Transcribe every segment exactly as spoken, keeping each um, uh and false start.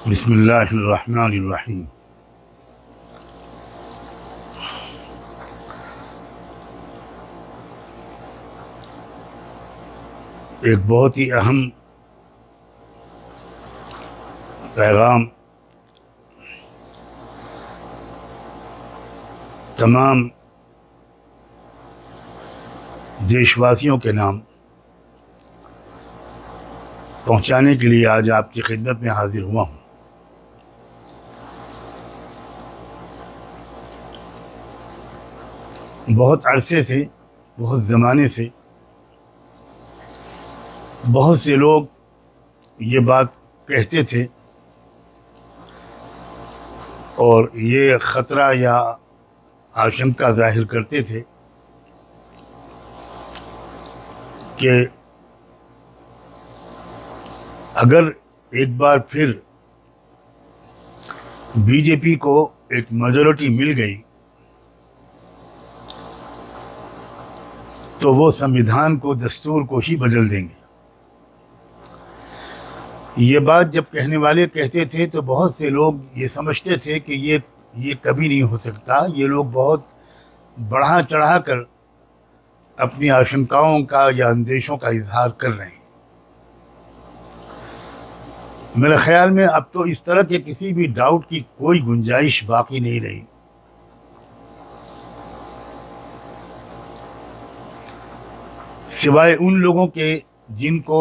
बिस्मिल्लाहिर्रहमानिर्रहीम। एक बहुत ही अहम पैगाम तमाम देशवासियों के नाम पहुंचाने के लिए आज आपकी खिदमत में हाजिर हुआ हूं। बहुत अरसे से, बहुत ज़माने से बहुत से लोग ये बात कहते थे और ये ख़तरा या आशंका जाहिर करते थे कि अगर एक बार फिर बीजेपी को एक मेजॉरिटी मिल गई तो वो संविधान को, दस्तूर को ही बदल देंगे। ये बात जब कहने वाले कहते थे तो बहुत से लोग ये समझते थे कि ये ये कभी नहीं हो सकता। ये लोग बहुत बढ़ा चढ़ा कर अपनी आशंकाओं का या अंदेशों का इजहार कर रहे हैं। मेरे ख्याल में अब तो इस तरह के किसी भी डाउट की कोई गुंजाइश बाकी नहीं रही। सिवाय उन लोगों के जिनको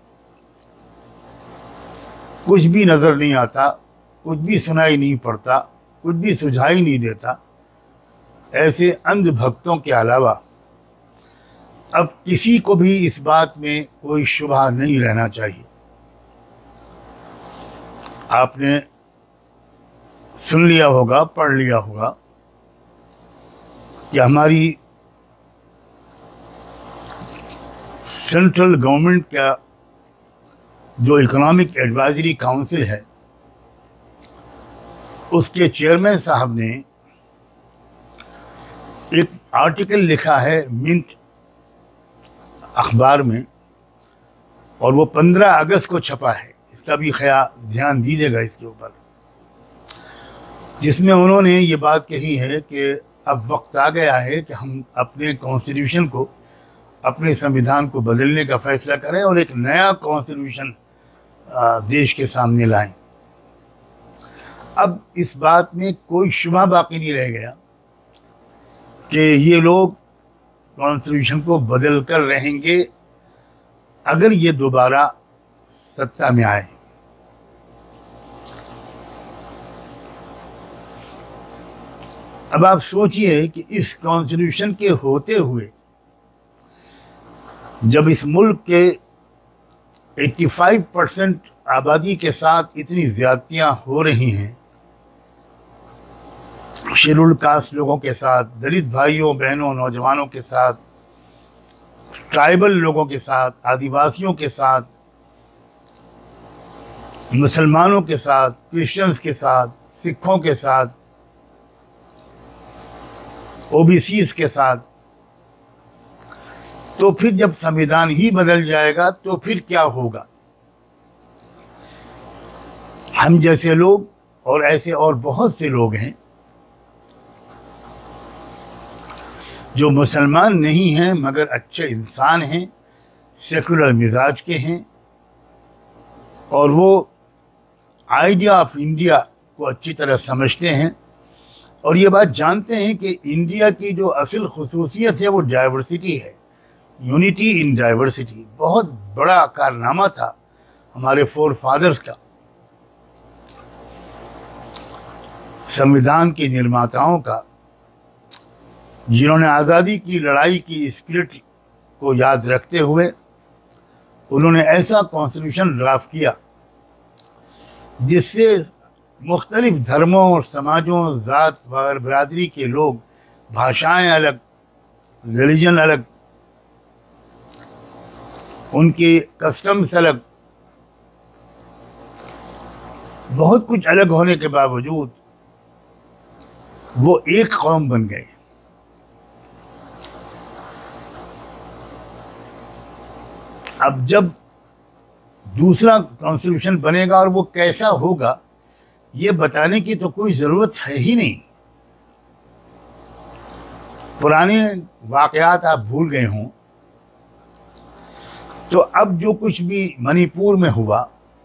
कुछ भी नज़र नहीं आता, कुछ भी सुनाई नहीं पड़ता, कुछ भी सुझाई नहीं देता, ऐसे अंध भक्तों के अलावा अब किसी को भी इस बात में कोई शुबहा नहीं रहना चाहिए। आपने सुन लिया होगा, पढ़ लिया होगा कि हमारी सेंट्रल गवर्नमेंट का जो इकोनॉमिक एडवाइजरी काउंसिल है, उसके चेयरमैन साहब ने एक आर्टिकल लिखा है मिंट अखबार में, और वो पंद्रह अगस्त को छपा है। इसका भी ख्याल ध्यान दीजिएगा इसके ऊपर, जिसमें उन्होंने ये बात कही है कि अब वक्त आ गया है कि हम अपने कॉन्स्टिट्यूशन को, अपने संविधान को बदलने का फैसला करें और एक नया कॉन्स्टिट्यूशन देश के सामने लाएं। अब इस बात में कोई शुबहा बाकी नहीं रह गया कि ये लोग कॉन्स्टिट्यूशन को बदल कर रहेंगे अगर ये दोबारा सत्ता में आए। अब आप सोचिए कि इस कॉन्स्टिट्यूशन के होते हुए जब इस मुल्क के पचासी परसेंट आबादी के साथ इतनी ज्यादतियां हो रही हैं, शेड्यूल्ड कास्ट लोगों के साथ, दलित भाइयों बहनों नौजवानों के साथ, ट्राइबल लोगों के साथ, आदिवासियों के साथ, मुसलमानों के साथ, क्रिश्चियंस के साथ, सिखों के साथ, ओबीसीज के साथ, तो फिर जब संविधान ही बदल जाएगा तो फिर क्या होगा? हम जैसे लोग और ऐसे और बहुत से लोग हैं जो मुसलमान नहीं हैं मगर अच्छे इंसान हैं, सेकुलर मिजाज के हैं, और वो आइडिया ऑफ इंडिया को अच्छी तरह समझते हैं और ये बात जानते हैं कि इंडिया की जो असल खुसूसियत है वो डाइवर्सिटी है, यूनिटी इन डाइवर्सिटी। बहुत बड़ा कारनामा था हमारे फोर फादर्स का, संविधान के निर्माताओं का, जिन्होंने आज़ादी की लड़ाई की स्पिरिट को याद रखते हुए उन्होंने ऐसा कॉन्स्टिट्यूशन ड्राफ्ट किया जिससे मुख्तलिफ धर्मों और समाजों, ज़ात व बरादरी के लोग, भाषाएं अलग, रिलीजन अलग, उनके कस्टम्स अलग, बहुत कुछ अलग होने के बावजूद वो एक कौम बन गए। अब जब दूसरा कॉन्स्टिट्यूशन बनेगा और वो कैसा होगा ये बताने की तो कोई ज़रूरत है ही नहीं। पुराने वाक़यात आप भूल गए हों तो अब जो कुछ भी मणिपुर में हुआ,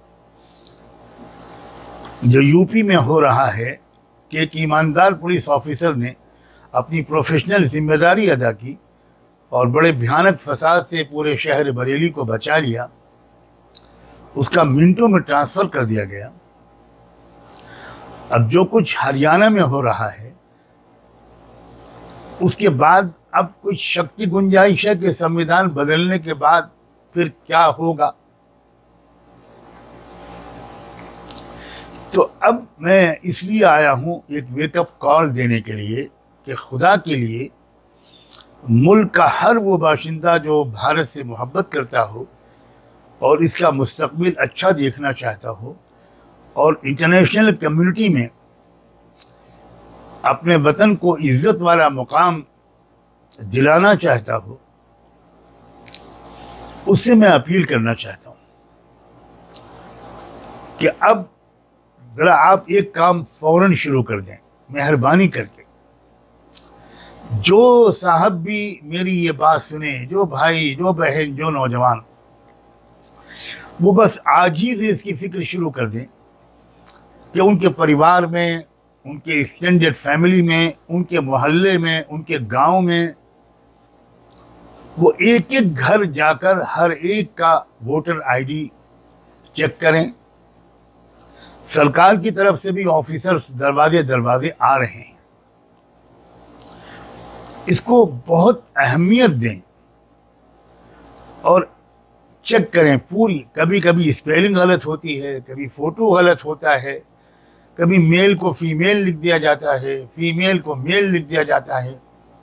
जो यूपी में हो रहा है कि एक ईमानदार पुलिस ऑफिसर ने अपनी प्रोफेशनल जिम्मेदारी अदा की और बड़े भयानक फसाद से पूरे शहर बरेली को बचा लिया, उसका मिनटों में ट्रांसफ़र कर दिया गया। अब जो कुछ हरियाणा में हो रहा है उसके बाद अब कुछ शक की गुंजाइश है कि संविधान बदलने के बाद फिर क्या होगा। तो अब मैं इसलिए आया हूं एक वेकअप कॉल देने के लिए कि खुदा के लिए मुल्क का हर वो बाशिंदा जो भारत से मोहब्बत करता हो और इसका मुस्तकबिल अच्छा देखना चाहता हो और इंटरनेशनल कम्युनिटी में अपने वतन को इज्जत वाला मुकाम दिलाना चाहता हो, उससे मैं अपील करना चाहता हूं कि अब ज़रा आप एक काम फौरन शुरू कर दें, मेहरबानी करके। जो साहब भी मेरी ये बात सुने, जो भाई, जो बहन, जो नौजवान, वो बस आज ही से इसकी फिक्र शुरू कर दें कि उनके परिवार में, उनके एक्सटेंडेड फैमिली में, उनके मोहल्ले में, उनके गांव में वो एक एक घर जाकर हर एक का वोटर आईडी चेक करें। सरकार की तरफ से भी ऑफिसर्स दरवाजे दरवाजे आ रहे हैं, इसको बहुत अहमियत दें और चेक करें पूरी। कभी कभी स्पेलिंग गलत होती है, कभी फोटो गलत होता है, कभी मेल को फीमेल लिख दिया जाता है, फीमेल को मेल लिख दिया जाता है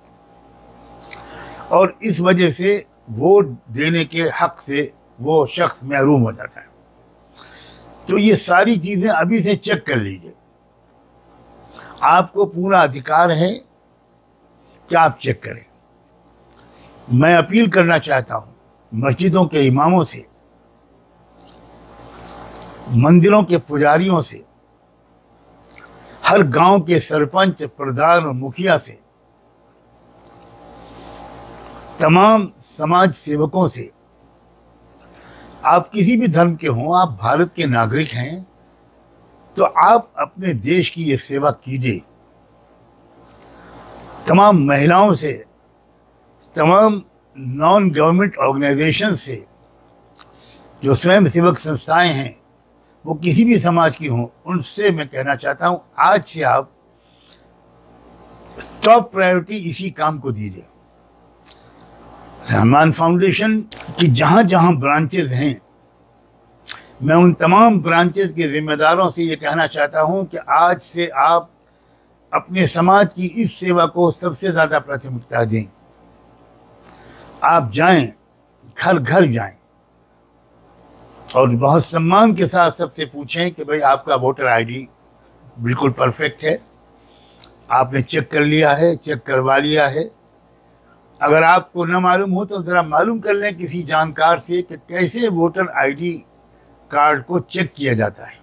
और इस वजह से वोट देने के हक से वो शख्स महरूम हो जाता है। तो ये सारी चीज़ें अभी से चेक कर लीजिए, आपको पूरा अधिकार है कि आप चेक करें। मैं अपील करना चाहता हूं मस्जिदों के इमामों से, मंदिरों के पुजारियों से, हर गांव के सरपंच, प्रधान और मुखिया से, तमाम समाज सेवकों से, आप किसी भी धर्म के हों, आप भारत के नागरिक हैं तो आप अपने देश की ये सेवा कीजिए। तमाम महिलाओं से, तमाम नॉन गवर्नमेंट ऑर्गेनाइजेशन से, जो स्वयं सेवक संस्थाएं हैं, वो किसी भी समाज की हों, उनसे मैं कहना चाहता हूं आज से आप टॉप प्रायोरिटी इसी काम को दीजिए। रहमान फाउंडेशन की जहां जहां ब्रांचेज हैं, मैं उन तमाम ब्रांचेज के जिम्मेदारों से ये कहना चाहता हूं कि आज से आप अपने समाज की इस सेवा को सबसे ज़्यादा प्राथमिकता दें। आप जाएं, घर घर जाएं और बहुत सम्मान के साथ सबसे पूछें कि भाई आपका वोटर आईडी बिल्कुल परफेक्ट है, आपने चेक कर लिया है, चेक करवा लिया है। अगर आपको न मालूम हो तो ज़रा मालूम कर लें किसी जानकार से कि कैसे वोटर आईडी कार्ड को चेक किया जाता है।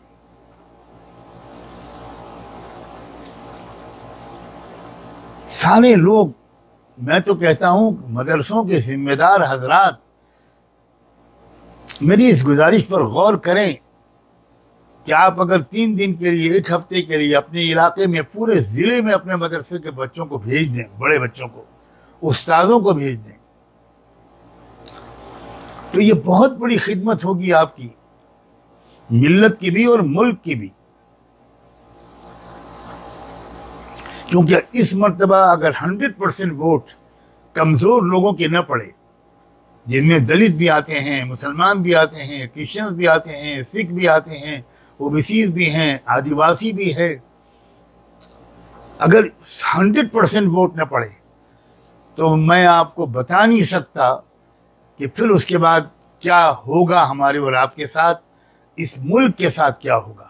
सारे लोग, मैं तो कहता हूं मदरसों के जिम्मेदार हजरात, मेरी इस गुजारिश पर गौर करें कि आप अगर तीन दिन के लिए, एक हफ्ते के लिए अपने इलाके में, पूरे ज़िले में अपने मदरसे के बच्चों को भेज दें, बड़े बच्चों को, उस्तादों को भेज दें, तो ये बहुत बड़ी खिदमत होगी आपकी, मिल्लत की भी और मुल्क की भी। क्योंकि इस मर्तबा अगर हंड्रेड परसेंट वोट कमज़ोर लोगों के न पड़े, जिनमें दलित भी आते हैं, मुसलमान भी आते हैं, क्रिश्चियंस भी आते हैं, सिख भी आते हैं, ओबीसीज भी हैं, आदिवासी भी है, अगर हंड्रेड परसेंट वोट न पड़े तो मैं आपको बता नहीं सकता कि फिर उसके बाद क्या होगा हमारे और आपके साथ, इस मुल्क के साथ क्या होगा।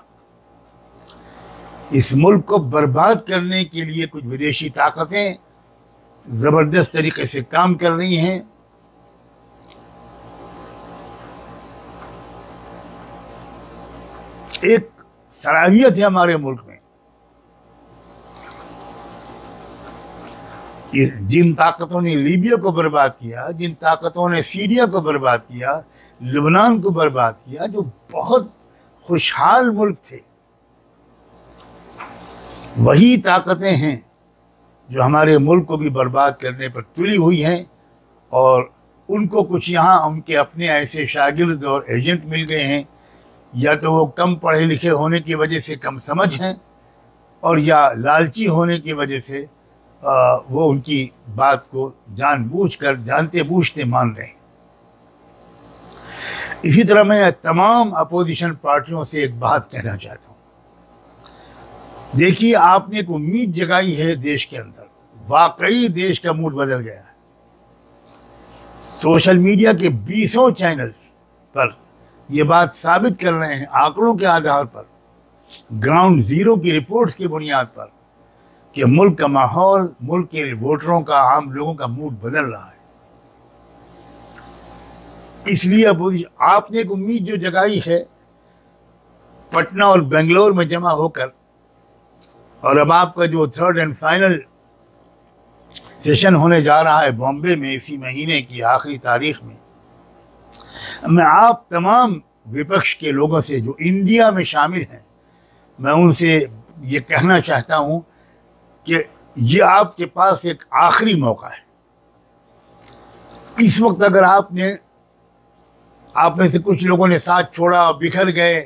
इस मुल्क को बर्बाद करने के लिए कुछ विदेशी ताकतें ज़बरदस्त तरीके से काम कर रही हैं। एक सलाहियत है हमारे मुल्क में। जिन ताकतों ने लीबिया को बर्बाद किया, जिन ताकतों ने सीरिया को बर्बाद किया, लेबनान को बर्बाद किया, जो बहुत खुशहाल मुल्क थे, वही ताकतें हैं जो हमारे मुल्क को भी बर्बाद करने पर तुली हुई हैं। और उनको कुछ यहाँ उनके अपने ऐसे शागिर्द और एजेंट मिल गए हैं, या तो वो कम पढ़े लिखे होने की वजह से कम समझ हैं, और या लालची होने की वजह से आ, वो उनकी बात को जानबूझकर जानते बूझते मान रहे हैं। इसी तरह मैं तमाम अपोजिशन पार्टियों से एक बात कहना चाहता हूँ। देखिए, आपने एक उम्मीद जगाई है देश के अंदर, वाकई देश का मूड बदल गया है। सोशल मीडिया के बीसों चैनल्स पर ये बात साबित कर रहे हैं, आंकड़ों के आधार पर, ग्राउंड जीरो की रिपोर्ट्स की बुनियाद पर, कि मुल्क का माहौल, मुल्क के वोटरों का, आम लोगों का मूड बदल रहा है। इसलिए अब आपने एक उम्मीद जो जगाई है पटना और बेंगलोर में जमा होकर, और अब आपका जो थर्ड एंड फाइनल सेशन होने जा रहा है बॉम्बे में इसी महीने की आखिरी तारीख में, मैं आप तमाम विपक्ष के लोगों से जो इंडिया में शामिल हैं, मैं उनसे ये कहना चाहता हूं कि ये आपके पास एक आखिरी मौका है। इस वक्त अगर आपने, आप में से कुछ लोगों ने साथ छोड़ा, बिखर गए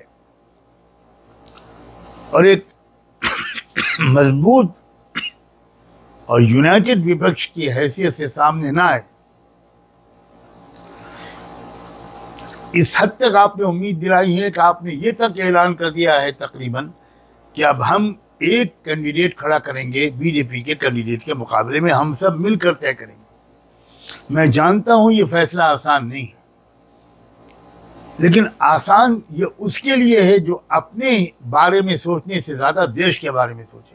और एक मजबूत और यूनाइटेड विपक्ष की हैसियत से सामने ना आए, इस हद तक आपने उम्मीद दिलाई है कि आपने ये तक ऐलान कर दिया है तकरीबन कि अब हम एक कैंडिडेट खड़ा करेंगे, बीजेपी के कैंडिडेट के मुकाबले में हम सब मिलकर तय करेंगे। मैं जानता हूं ये फैसला आसान नहीं है, लेकिन आसान ये उसके लिए है जो अपने बारे में सोचने से ज्यादा देश के बारे में सोचेगा।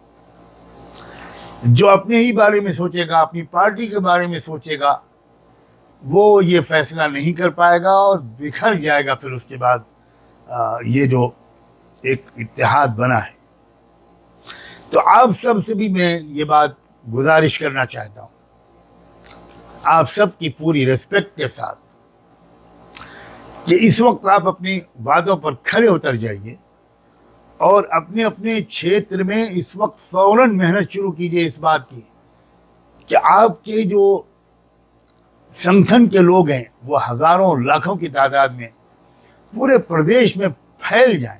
जो अपने ही बारे में सोचेगा, अपनी पार्टी के बारे में सोचेगा, वो ये फैसला नहीं कर पाएगा और बिखर जाएगा। फिर उसके बाद आ, ये जो एक इत्तेहाद बना है, तो आप सब से भी मैं ये बात गुजारिश करना चाहता हूं, आप सब की पूरी रिस्पेक्ट के साथ, कि इस वक्त आप अपने वादों पर खरे उतर जाइए और अपने अपने क्षेत्र में इस वक्त फौरन मेहनत शुरू कीजिए इस बात की कि आपके जो संगठन के लोग हैं वो हजारों लाखों की तादाद में पूरे प्रदेश में फैल जाएं।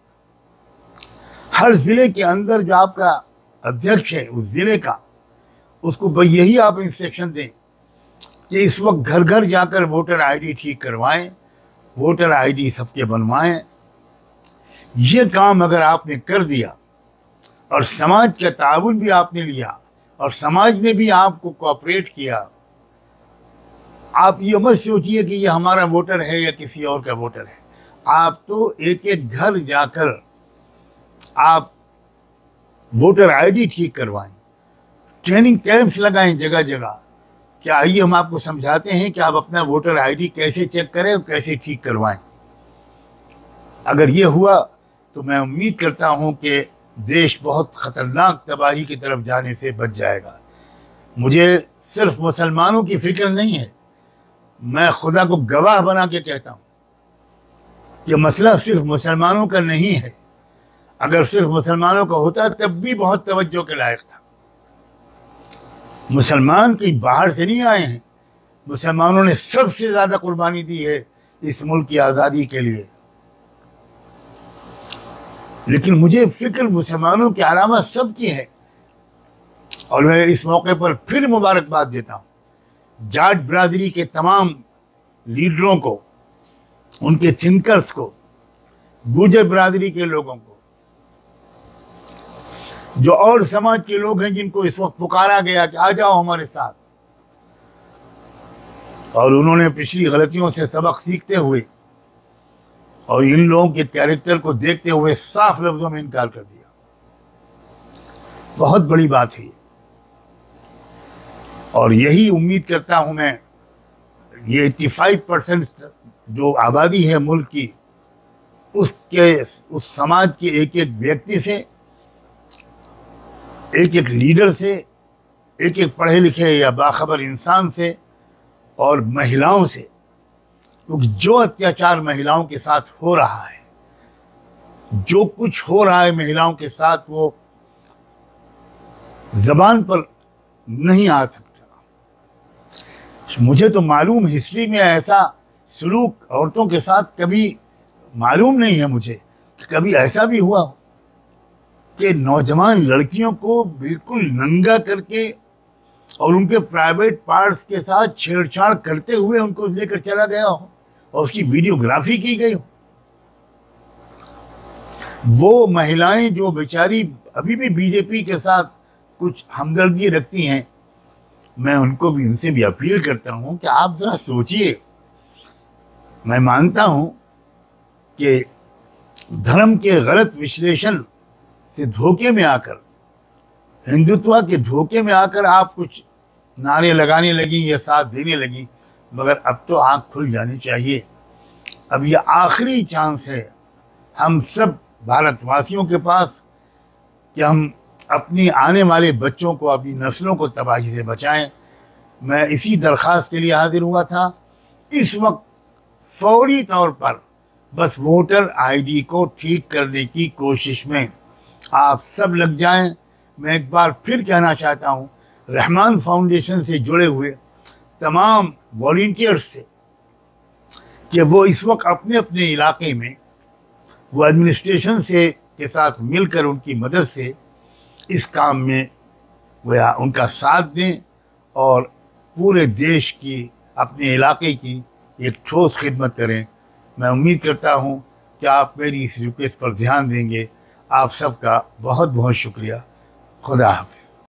हर जिले के अंदर जो आपका अध्यक्ष है उस जिले का, उसको यही आप इंस्ट्रक्शन दें कि इस वक्त घर घर जाकर वोटर आईडी ठीक करवाएं, वोटर आईडी सबके बनवाएं। ये काम अगर आपने कर दिया और समाज का ताउन भी आपने लिया और समाज ने भी आपको कोऑपरेट किया, आप ये मत सोचिए कि ये हमारा वोटर है या किसी और का वोटर है। आप तो एक एक घर जाकर आप वोटर आईडी ठीक करवाएं, ट्रेनिंग कैंप्स लगाएं जगह जगह। क्या आइए हम आपको समझाते हैं कि आप अपना वोटर आईडी कैसे चेक करें और कैसे ठीक करवाएं। अगर ये हुआ तो मैं उम्मीद करता हूं कि देश बहुत खतरनाक तबाही की तरफ जाने से बच जाएगा। मुझे सिर्फ मुसलमानों की फिक्र नहीं है, मैं खुदा को गवाह बना के कहता हूं कि मसला सिर्फ मुसलमानों का नहीं है। अगर सिर्फ मुसलमानों का होता तब भी बहुत तवज्जो के लायक था। मुसलमान कहीं बाहर से नहीं आए हैं, मुसलमानों ने सबसे ज्यादा कुर्बानी दी है इस मुल्क की आज़ादी के लिए। लेकिन मुझे फिक्र मुसलमानों की अलावा सबकी है, और मैं इस मौके पर फिर मुबारकबाद देता हूं जाट बिरादरी के तमाम लीडरों को, उनके थिंकर्स को, गुर्जर बिरादरी के लोगों को, जो और समाज के लोग हैं जिनको इस वक्त पुकारा गया कि आ जाओ हमारे साथ, और उन्होंने पिछली गलतियों से सबक सीखते हुए और इन लोगों के कैरेक्टर को देखते हुए साफ लफ्जों में इनकार कर दिया। बहुत बड़ी बात है और यही उम्मीद करता हूं मैं, ये पचासी परसेंट जो आबादी है मुल्क की, उसके उस समाज के एक एक व्यक्ति से, एक एक लीडर से, एक एक पढ़े लिखे या बाखबर इंसान से और महिलाओं से, क्योंकि जो अत्याचार महिलाओं के साथ हो रहा है, जो कुछ हो रहा है महिलाओं के साथ, वो जबान पर नहीं आ सकता। मुझे तो मालूम हिस्ट्री में ऐसा सलूक औरतों के साथ कभी मालूम नहीं है मुझे कि कभी ऐसा भी हुआ हो कि नौजवान लड़कियों को बिल्कुल नंगा करके और उनके प्राइवेट पार्ट्स के साथ छेड़छाड़ करते हुए उनको लेकर चला गया हो और उसकी वीडियोग्राफी की गई हो। वो महिलाएं जो बेचारी अभी भी बीजेपी के साथ कुछ हमदर्दी रखती हैं, मैं उनको भी, उनसे भी अपील करता हूं कि आप जरा सोचिए। मैं मानता हूं कि धर्म के गलत विश्लेषण से धोखे में आकर, हिंदुत्व के धोखे में आकर आप कुछ नारे लगाने लगी या साथ देने लगी, मगर अब तो आँख खुल जानी चाहिए। अब ये आखिरी चांस है हम सब भारतवासियों के पास कि हम अपनी आने वाले बच्चों को, अपनी नस्लों को तबाही से बचाएं। मैं इसी दरख्वास्त के लिए हाजिर हुआ था। इस वक्त फौरी तौर पर बस वोटर आईडी को ठीक करने की कोशिश में आप सब लग जाएं। मैं एक बार फिर कहना चाहता हूं रहमान फाउंडेशन से जुड़े हुए तमाम वॉलंटियर्स से कि वो इस वक्त अपने अपने इलाके में वो एडमिनिस्ट्रेशन से के साथ मिलकर उनकी मदद से इस काम में वह उनका साथ दें और पूरे देश की, अपने इलाके की एक ठोस खिदमत करें। मैं उम्मीद करता हूं कि आप मेरी इस रिक्वेस्ट पर ध्यान देंगे। आप सबका बहुत बहुत शुक्रिया। खुदा हाफिज़।